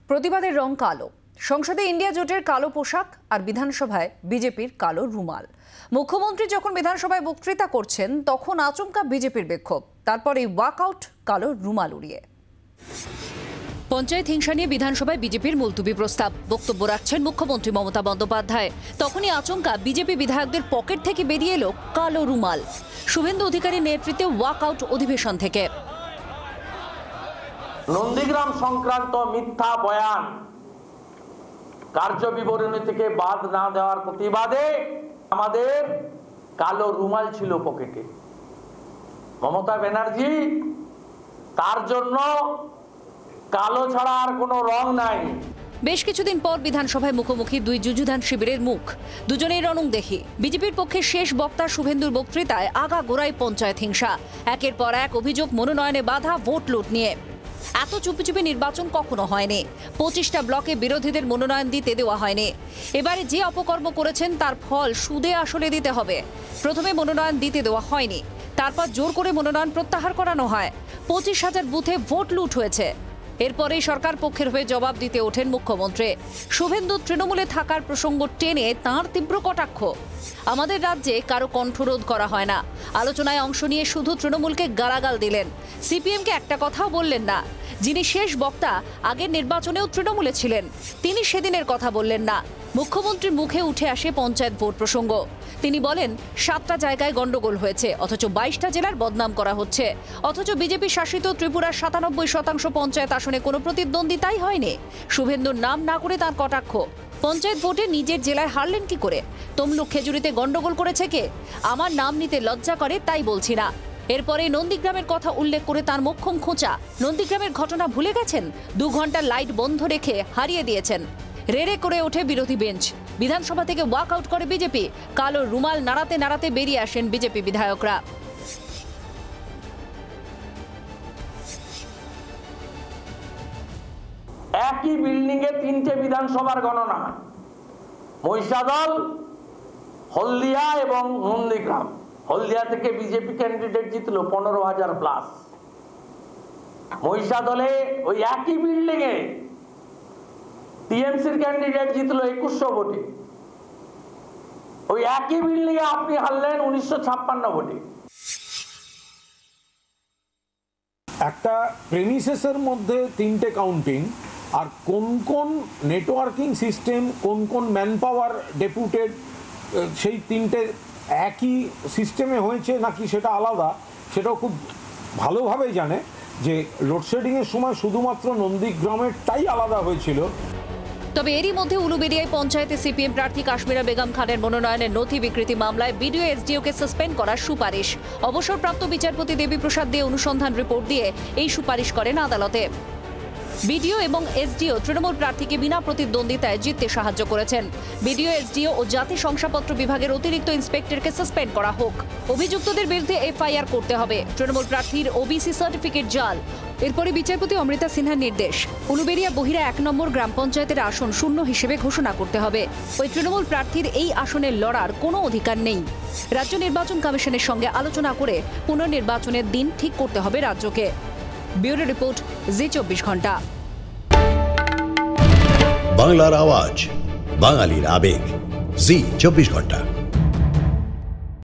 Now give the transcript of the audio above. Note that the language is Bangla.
প্রতিবাদের রং কালো। সংসদে ইন্ডিয়া জোটের কালো পোশাক আর বিধানসভায় বিজেপির কালো রুমাল। মুখ্যমন্ত্রী যখন বিধানসভায় বক্তৃতা করছেন তখন আচমকা বিজেপির বিক্ষোভ, তারপরে ওয়াকআউট কালো রুমাল উড়িয়ে। পঞ্চায়েত হিংসা নিয়ে বিধানসভায় বিজেপির মুলতুবি প্রস্তাব, বক্তব্য রাখছেন মুখ্যমন্ত্রী মমতা বন্দ্যোপাধ্যায়। তখনই আচমকা বিজেপি বিধায়কদের পকেট থেকে বেরিয়ে এলো কালো রুমাল। শুভেন্দু অধিকারীর নেতৃত্বে ওয়াকআউট অধিবেশন থেকে। নন্দীগ্রাম সংক্রান্ত মিথ্যা বয়ান কার্য বিবরণী থেকে বাদ না দেওয়ার প্রতিবাদে আমাদের কালো রুমাল ছিল পকেটে। মমতা ব্যানার্জি তার জন্য কালো ছাড়া আর কোনো রং নাই। বেশ কিছুদিন পর বিধানসভায় মুখোমুখি দুই যুযুধান শিবিরের মুখ, দুজনেই রণংদেহী। বিজেপির পক্ষে শেষ বক্তা শুভেন্দুর বক্তৃতায় আগাগোড়াই পঞ্চায়েত হিংসা, একের পর এক অভিযোগ মনোনয়নে বাধা, ভোট লুট নিয়ে। এত চুপি চুপি নির্বাচন কখনো হয়নি। 25টা ব্লকে বিরোধীদের মনোনয়ন দিতে দেওয়া হয়নি। এবারে যে অপকর্ম করেছেন তার ফল সুদে আসলে দিতে হবে। প্রথমে মনোনয়ন দিতে দেওয়া হয়নি, তারপর জোর করে মনোনয়ন প্রত্যাহার করানো হয়। 25,000 বুথে ভোট লুট হয়েছে। এরপরেই সরকার পক্ষের হয়ে জবাব দিতে ওঠেন মুখ্যমন্ত্রী। শুভেন্দু তৃণমূলে থাকার প্রসঙ্গ টেনে তাঁর তীব্র কটাক্ষ। আমাদের রাজ্যে কারো কণ্ঠরোধ করা হয় না। আলোচনায় অংশ নিয়ে শুধু তৃণমূলকে গালাগাল দিলেন, সিপিএমকে একটা কথাও বললেন না। যিনি শেষ বক্তা, আগের নির্বাচনেও তৃণমূলে ছিলেন, তিনি সেদিনের কথা বললেন না। মুখ্যমন্ত্রীর মুখে উঠে আসে পঞ্চায়েত ভোট প্রসঙ্গ। তিনি বলেন 7টা জায়গায় গন্ডগোল হয়েছে, অথচ 22টা জেলার বদনাম করা হচ্ছে। অথচ বিজেপি শাসিত ত্রিপুরার 97% পঞ্চায়েত আসনে কোনো প্রতিদ্বন্দ্বিতাই হয়নি। শুভেন্দুর নাম না করে তার কটাক্ষ। পঞ্চায়েত ভোটে নিজের জেলায় হারলেন কি করে? তমলুক খেজুরিতে গন্ডগোল করেছে কে? আমার নাম নিতে লজ্জা করে তাই বলছি না। এরপরে নন্দীগ্রামের কথা উল্লেখ করে তার মোক্ষম খোঁচা। নন্দীগ্রামের ঘটনা ভুলে গেছেন? 2 ঘন্টা লাইট বন্ধ রেখে হারিয়ে দিয়েছেন। রেড়ে করে ওঠে বিরোধী বেঞ্চ। বিধানসভা থেকে ওয়াকআউট করে বিজেপি। কালো রুমাল নাড়াতে নাড়াতে বেরিয়ে আসেন বিজেপি বিধায়করা। একই বিল্ডিং এ 3টে বিধানসভার গণনা, মহিষাদল, হলদিয়া এবং নন্দীগ্রাম। হলদিয়া থেকে বিজেপি ক্যান্ডিডেট জিতলো 15,000 প্লাস। মহিষাদলে ওই একই বিল্ডিং এ টিএমসির ক্যান্ডিডেট জিতলো 2100 ভোটে। ওই একই বিল্ডিং এ আপনি হারলেন 1956 ভোটে। একটা প্রেমিসেসের মধ্যে 3টে কাউন্টিং, আর কোন কোন নেটওয়ার্কিং সিস্টেম, কোন কোন ম্যান পাওয়ার ডেপুটেড, সেই 3টে একই সিস্টেমে হয়েছে নাকি সেটা আলাদা, সেটাও খুব ভালোভাবেই জানে যে লোডশেডিংয়ের সময় শুধুমাত্র নন্দীগ্রামেরটাই আলাদা হয়েছিল। তবে এরই মধ্যে উলুবেড়িয়ায় পঞ্চায়েতে সিপিএম প্রার্থী কাশ্মীরা বেগম খানের মনোনয়নের নথি বিকৃতি মামলায় বিডিও এসডিওকে সাসপেন্ড করার সুপারিশ। অবসরপ্রাপ্ত বিচারপতি দেবীপ্রসাদ দে অনুসন্ধান রিপোর্ট দিয়ে এই সুপারিশ করেন আদালতে। বিডিও এবং এসডিও তৃণমূল প্রার্থীকে বিনা প্রতিদ্বন্দ্বিতায় জিততে সাহায্য করেছেন। বিডিও, এসডিও ও জাতি শংসাপত্র বিভাগের অতিরিক্ত ইন্সপেক্টরকে সাসপেন্ড করা হোক। অভিযুক্তদের বিরুদ্ধে এফআইআর করতে হবে। তৃণমূল প্রার্থীর ওবিসি সার্টিফিকেট জাল। এরপরে বিচারপতি অমৃতা সিনহার নির্দেশ, উলুবেড়িয়া বহিরা 1 নম্বর গ্রাম পঞ্চায়েতের আসন শূন্য হিসেবে ঘোষণা করতে হবে। ওই তৃণমূল প্রার্থীর এই আসনে লড়ার কোনো অধিকার নেই। রাজ্য নির্বাচন কমিশনের সঙ্গে আলোচনা করে পুনর্নির্বাচনের দিন ঠিক করতে হবে রাজ্যকে। ব্যুরো রিপোর্ট, জি 24 ঘন্টা। বাংলার আওয়াজ, বাঙালির আবেগ, জি 24 ঘন্টা।